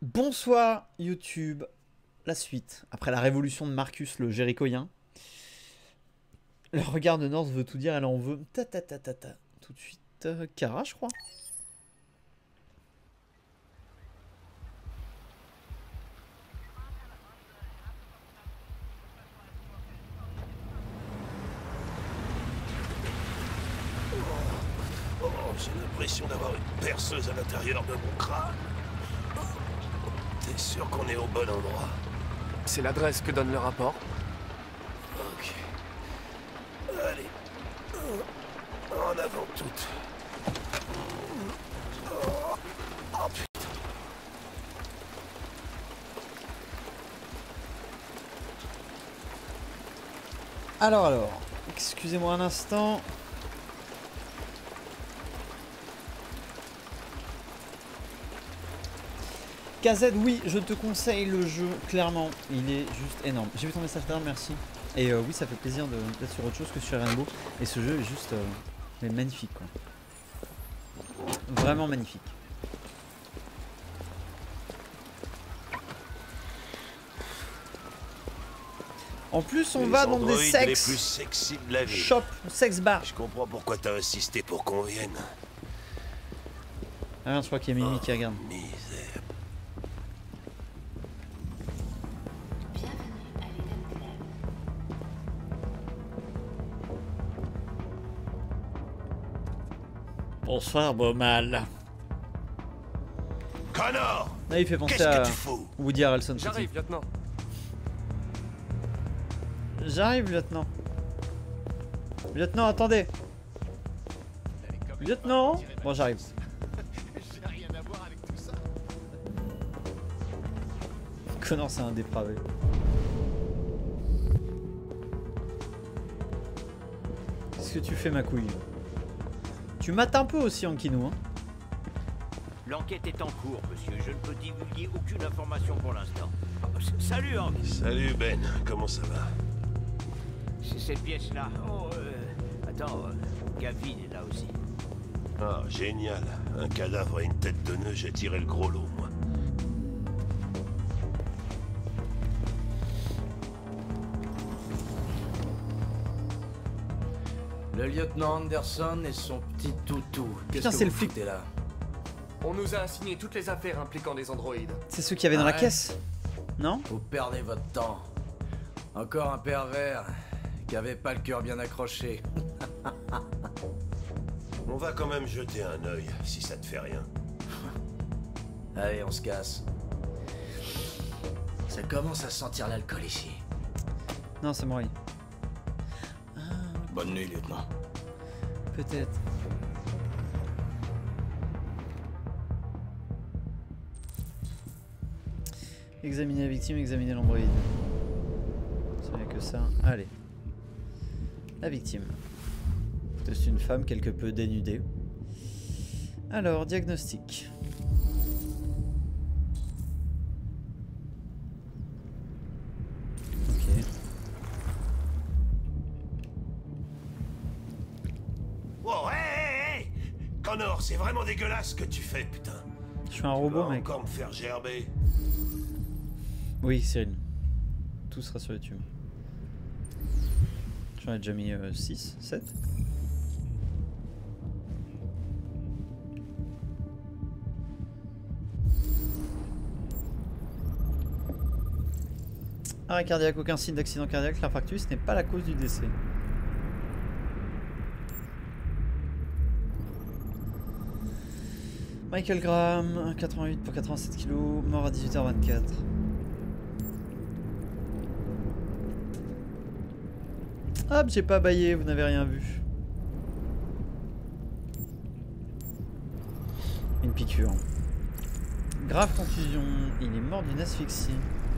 Bonsoir YouTube, la suite. Après la révolution de Marcus le Jérichoïen. Le regard de North veut tout dire, elle en veut. Ta ta ta ta ta. Tout de suite, Kara je crois. J'ai l'impression d'avoir une perceuse à l'intérieur de mon crâne. T'es sûr qu'on est au bon endroit? C'est l'adresse que donne le rapport. Ok. Allez. En avant toutes. Oh putain. Alors, excusez-moi un instant. KZ, oui, je te conseille le jeu, clairement. Il est juste énorme. J'ai vu ton message derrière, merci. Et oui, ça fait plaisir d'être sur autre chose que sur Rainbow. Et ce jeu est juste mais magnifique, quoi. Vraiment magnifique. En plus, on va dans des les plus sex sexy de la ville. shop, sex bar. Je comprends pourquoi t'as insisté pour qu'on vienne. Ah merde, je crois qu'il y a Mimi qui regarde. Misère. Bonsoir, beau mal. Connor! Là, il fait penser Qu'est-ce à que tu fous? Woody Harrelson. J'arrive, lieutenant. J'arrive, lieutenant. Lieutenant, attendez. Lieutenant. Bon, j'arrive. J'ai rien à voir avec tout ça. Connor, c'est un dépravé. Qu'est-ce que tu fais, ma couille? Tu mates un peu aussi, Ankino, hein? L'enquête est en cours, monsieur. Je ne peux divulguer aucune information pour l'instant. Salut, Hank. Salut Ben, comment ça va? C'est cette pièce-là. Oh, attends, Gavin est là aussi. Ah, génial. Un cadavre et une tête de nœud, j'ai tiré le gros lot, moi. Le lieutenant Anderson et son petit toutou. Putain, c'est le flic. Foutez là? On nous a assigné toutes les affaires impliquant des androïdes. C'est ceux qui avaient dans la Ouais. caisse, non? Vous perdez votre temps. Encore un pervers qui avait pas le cœur bien accroché. On va quand même jeter un œil, si ça te fait rien. Allez, on se casse. Ça commence à sentir l'alcool ici. Non, c'est Mori. Bonne nuit, lieutenant. Peut-être. Examiner la victime, examiner l'androïde. C'est rien que ça. Allez. La victime. C'est une femme quelque peu dénudée. Alors, diagnostic. Ok. Wow, hey! Connor, c'est vraiment dégueulasse ce que tu fais, putain. Je suis un Tu robot, vas mec. encore me faire gerber. Oui, Cyril. Tout sera sur YouTube. J'en ai déjà mis 6, 7. Arrêt cardiaque, aucun signe d'accident cardiaque. L'infarctus n'est pas la cause du décès. Michael Graham, 88 pour 87 kg, mort à 18h24. Hop, j'ai pas baillé, vous n'avez rien vu. Une piqûre. Grave contusion, il est mort d'une asphyxie.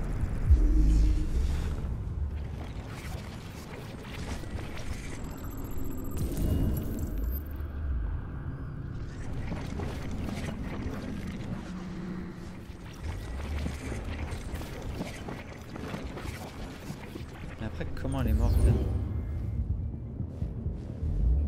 Mais après, comment elle est morte?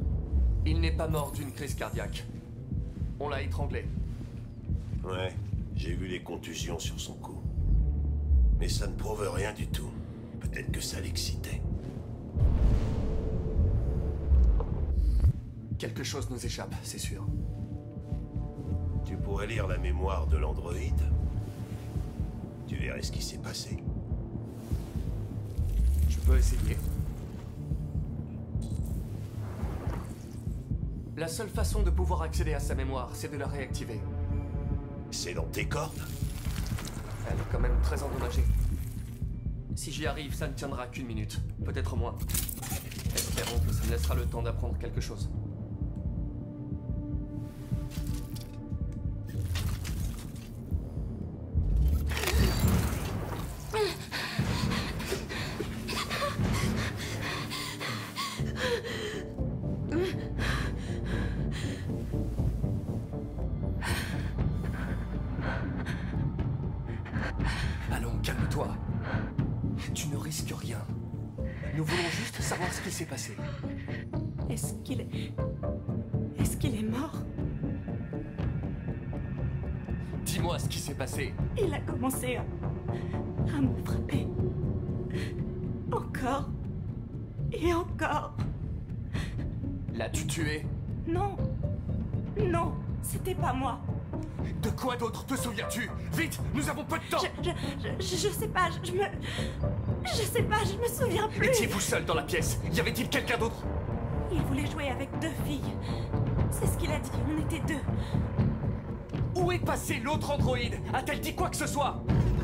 Il n'est pas mort d'une crise cardiaque. On l'a étranglé. Ouais, J'ai vu les contusions sur son cou. Mais ça ne prouve rien du tout. Peut-être que ça l'excitait. Quelque chose nous échappe, c'est sûr. Tu pourrais lire la mémoire de l'androïde. Tu verrais ce qui s'est passé. Je peux essayer. La seule façon de pouvoir accéder à sa mémoire, c'est de la réactiver. C'est dans tes cordes? Elle est quand même très endommagée. Si j'y arrive, ça ne tiendra qu'une minute, peut-être moins. Espérons que ça me laissera le temps d'apprendre quelque chose. Allons, calme-toi. Tu ne risques rien. Nous voulons juste savoir ce qui s'est passé. Est-ce qu'il est mort? Dis-moi ce qui s'est passé. Il a commencé à me frapper. Encore. Et encore. L'as-tu tué? Non. Non, c'était pas moi. De quoi d'autre te souviens-tu? Vite, nous avons peu de temps. Je sais pas, je sais pas, je me souviens plus. Étiez-vous seul dans la pièce? Y avait-il quelqu'un d'autre? Il voulait jouer avec 2 filles. C'est ce qu'il a dit, on était 2. Où est passé l'autre androïde? A-t-elle dit quoi que ce soit?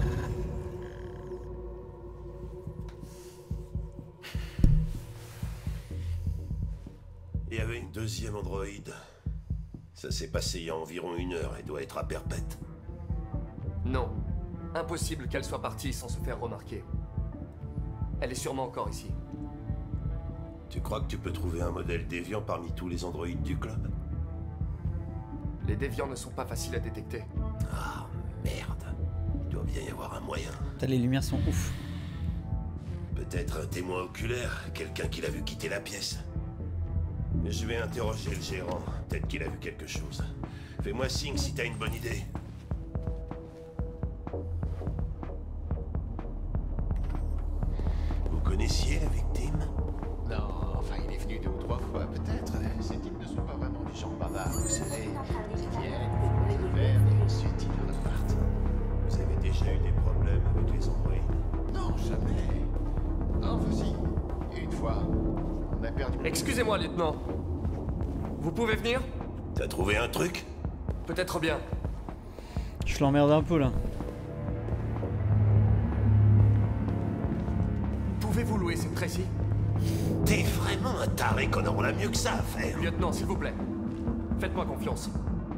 Il y avait une deuxième androïde. Ça s'est passé il y a environ 1 heure et doit être à Perpète. Non. Impossible qu'elle soit partie sans se faire remarquer. Elle est sûrement encore ici. Tu crois que tu peux trouver un modèle déviant parmi tous les androïdes du club? Les déviants ne sont pas faciles à détecter. Ah, merde. Il doit bien y avoir un moyen. Putain, les lumières sont ouf. Peut-être un témoin oculaire, quelqu'un qui l'a vu quitter la pièce. Je vais interroger le gérant. Peut-être qu'il a vu quelque chose. Fais-moi signe si t'as une bonne idée. Vous connaissiez la victime? Non, enfin, il est venu 2 ou 3 fois, peut-être. Ces types ne sont pas vraiment du genre bavard, vous savez. Ils viennent, ils font des affaires, et ensuite ils repartent. Vous avez déjà eu des problèmes avec les androïdes? Non, jamais. Enfin, si. Une fois, on a perdu... Excusez-moi, lieutenant. Vous pouvez venir? T'as trouvé un truc? Peut-être bien. Je l'emmerde un peu là. Pouvez-vous louer cette Tracy? T'es vraiment un taré, Connor. On a mieux que ça à faire. Lieutenant, s'il vous plaît. Faites-moi confiance.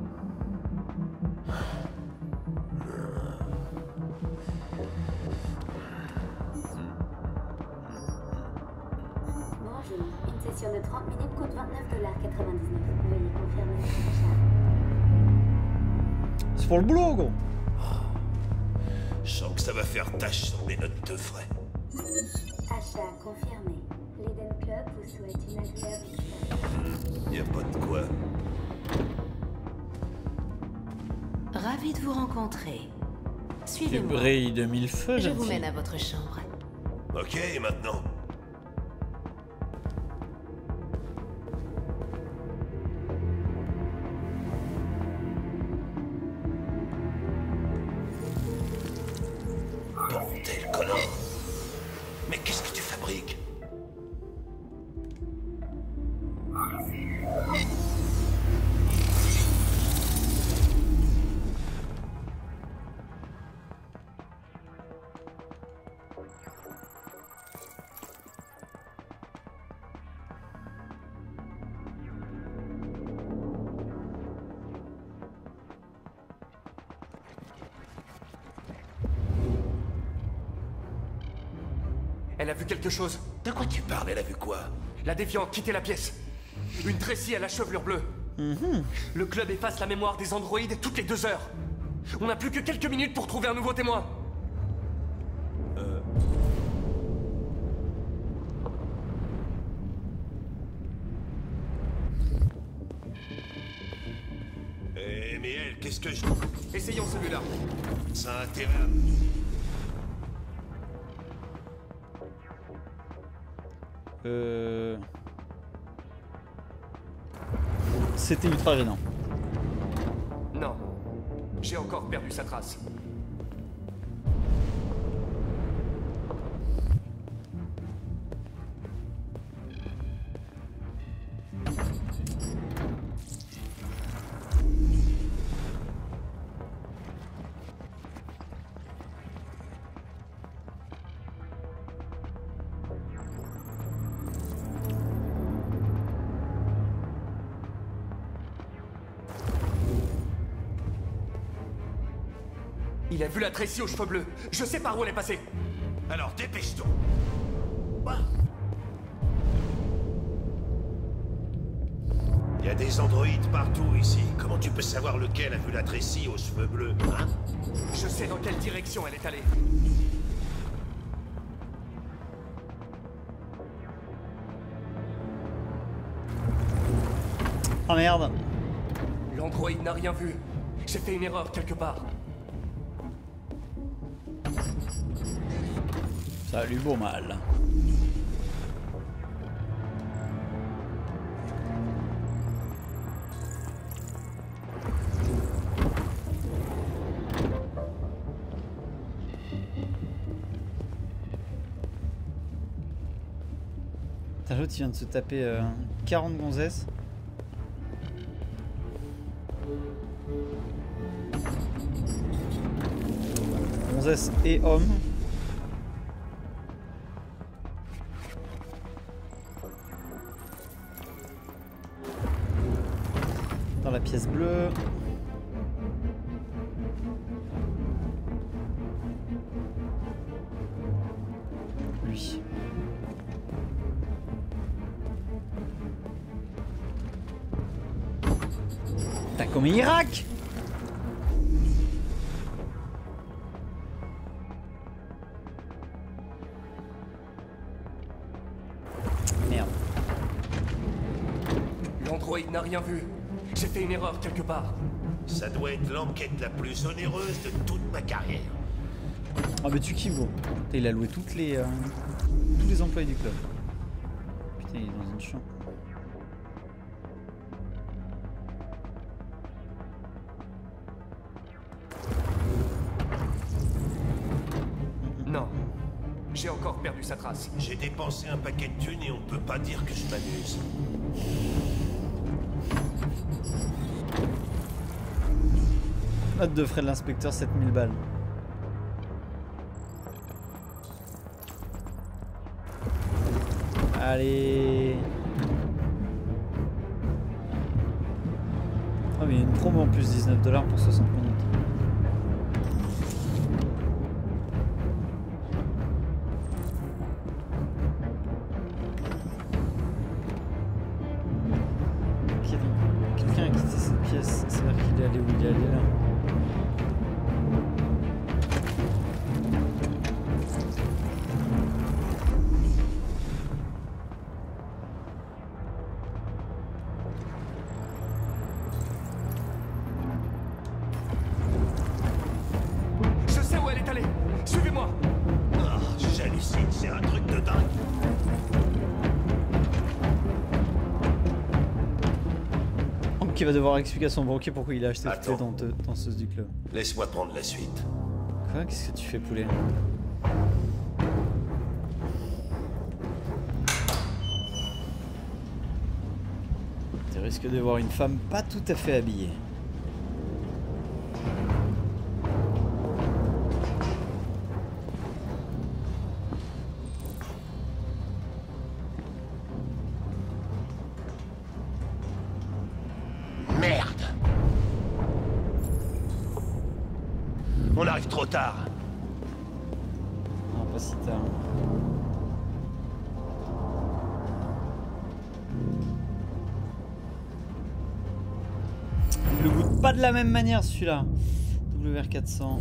Bonjour, une session de 30 minutes coûte $29,99. Veuillez confirmer votre achat. C'est pour le boulot, gros. Je sens que ça va faire tâche sur mes notes de frais. Achat confirmé. L'Eden Club vous souhaite une agréable expérience. Y a pas de quoi. Ravi de vous rencontrer. Tu Suivez-moi. brilles de 1000 feux, Je jeune vous fille. mène à votre chambre. Ok, et maintenant? Bordel, Connor. Mais qu'est-ce que tu fabriques? Elle a vu quelque chose. De quoi tu parles? Elle a vu quoi? La déviante quitter la pièce. Une Tracy à la chevelure bleue. Le club efface la mémoire des androïdes toutes les 2 heures. On n'a plus que quelques minutes pour trouver un nouveau témoin. Mais elle, qu'est-ce que je... Essayons celui-là. Ça a intérêt à... C'était ultra gênant. Non. J'ai encore perdu sa trace. Il a vu la Tracy aux cheveux bleus. Je sais par où elle est passée. Alors dépêche-toi. Il y a des androïdes partout ici. Comment tu peux savoir lequel a vu la Tracy aux cheveux bleus, hein? Je sais dans quelle direction elle est allée. Oh merde. L'androïde n'a rien vu. J'ai fait une erreur quelque part. Salut beau mal. T'as l'autre qui vient de se taper 40 gonzesses. Gonzesses et hommes. Dans la pièce bleue. Lui. T'as comme Irak. Merde. L'androïde n'a rien vu. J'ai fait une erreur quelque part. Ça doit être l'enquête la plus onéreuse de toute ma carrière. Ah bah tu kiffes gros. Putain, il a loué tous les employés du club. Putain il est dans une chambre. Non. J'ai encore perdu sa trace. J'ai dépensé un paquet de thunes et on peut pas dire que je m'amuse. Note de frais de l'inspecteur 7000 balles. Allez. Ah mais il y a une promo en plus, 19$ pour 60 minutes. Ok, donc quelqu'un a quitté cette pièce, c'est-à-dire qu'il est allé où il est allé là. Il va devoir expliquer à son banquier pourquoi il a acheté toutes les danseuses du club. Laisse-moi prendre la suite. Quoi? Qu'est-ce que tu fais, poulet? Tu risques de voir une femme pas tout à fait habillée. On arrive trop tard. Non, pas si tard. Il le goûte pas de la même manière celui-là. WR400.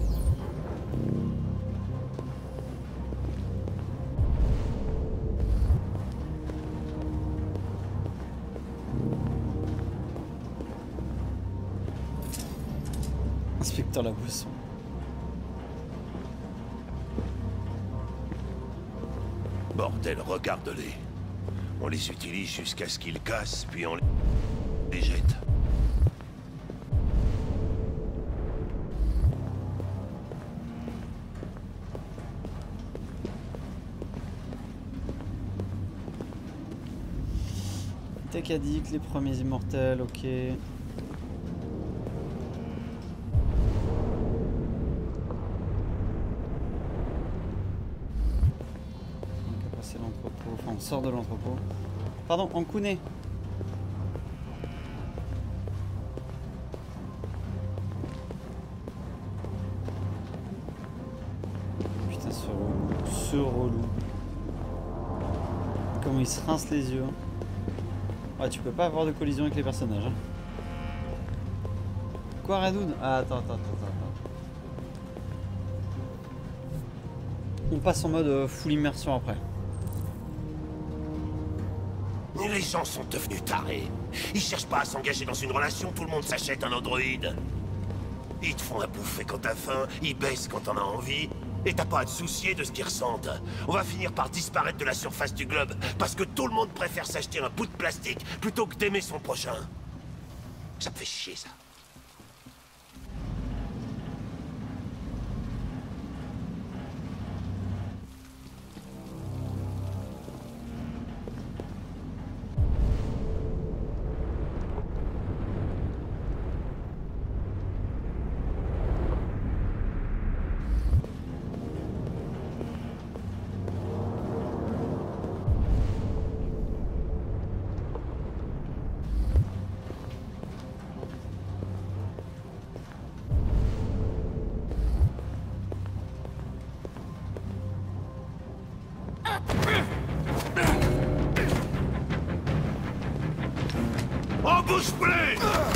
Putain, la boisson. Bordel, regarde-les. On les utilise jusqu'à ce qu'ils cassent, puis on les jette. Tech Addict, les premiers immortels, ok. Enfin, on sort de l'entrepôt. Pardon, en Kune. Putain, ce relou. Ce relou. Comment il se rince les yeux. Ouais, tu peux pas avoir de collision avec les personnages. Hein. Quoi, Redoud? Ah, attends. On passe en mode full immersion après. Les gens sont devenus tarés. Ils cherchent pas à s'engager dans une relation, tout le monde s'achète un androïde. Ils te font à bouffer quand t'as faim, ils baissent quand t'en as envie, et t'as pas à te soucier de ce qu'ils ressentent. On va finir par disparaître de la surface du globe, parce que tout le monde préfère s'acheter un bout de plastique plutôt que d'aimer son prochain. Ça me fait chier, ça. En bouche pleine!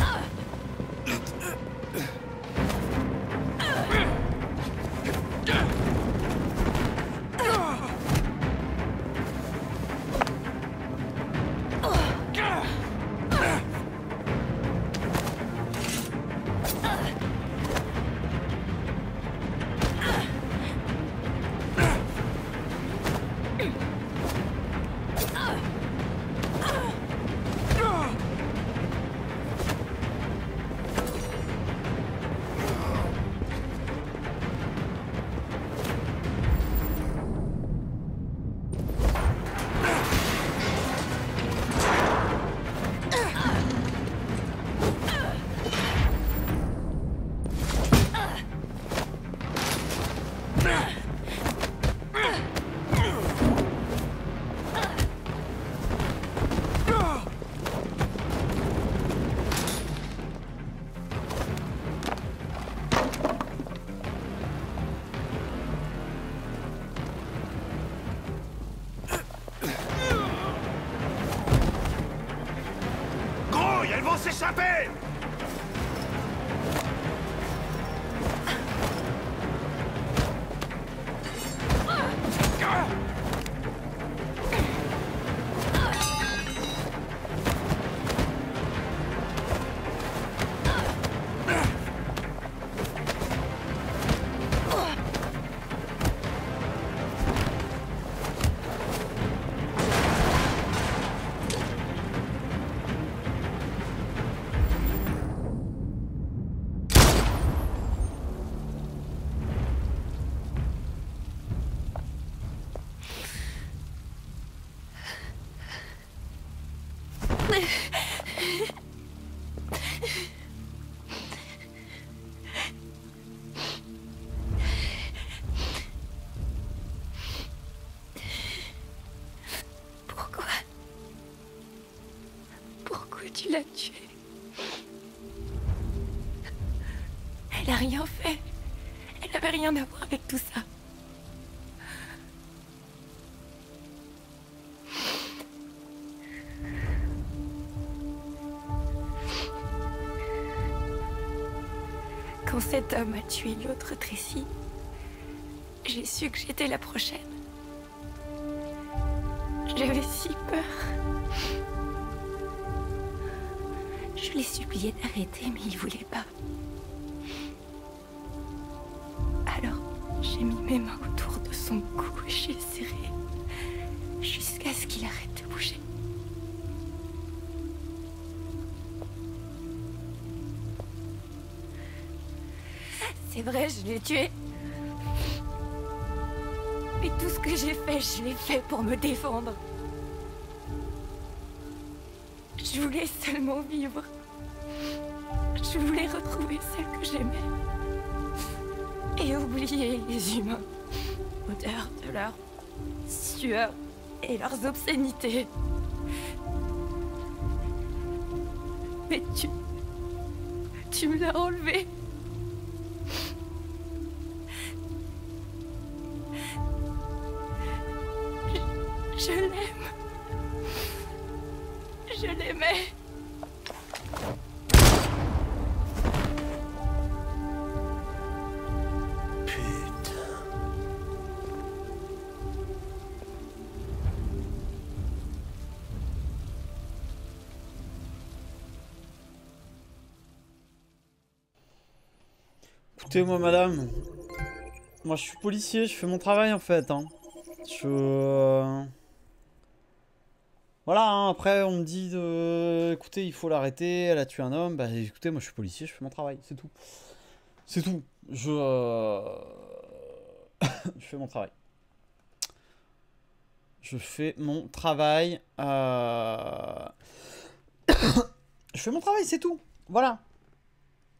Elles vont s'échapper! Pourquoi tu l'as tuée? Elle a rien fait. Elle n'avait rien à voir avec tout ça. Quand cet homme a tué l'autre Tracy, j'ai su que j'étais la prochaine. J'avais si peur. Je l'ai supplié d'arrêter, mais il voulait pas. J'ai mis mes mains autour de son cou et j'ai serré jusqu'à ce qu'il arrête de bouger. C'est vrai, je l'ai tué. Mais tout ce que j'ai fait, je l'ai fait pour me défendre. Je voulais seulement vivre. Je voulais retrouver celle que j'aimais. Et oublier les humains. Odeur de leur sueur et leurs obscénités. Mais tu me l'as enlevé. Je l'aime. Je l'aimais. Écoutez-moi, madame. Moi, je suis policier, je fais mon travail en fait. Hein. Voilà, hein, après on me dit écoutez, il faut l'arrêter, elle a tué un homme. Bah écoutez, moi je suis policier, je fais mon travail, c'est tout. C'est tout. Je fais mon travail. Je fais mon travail. Je fais mon travail, c'est tout. Voilà.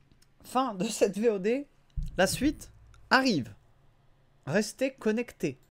Fin de cette VOD. La suite arrive. Restez connectés.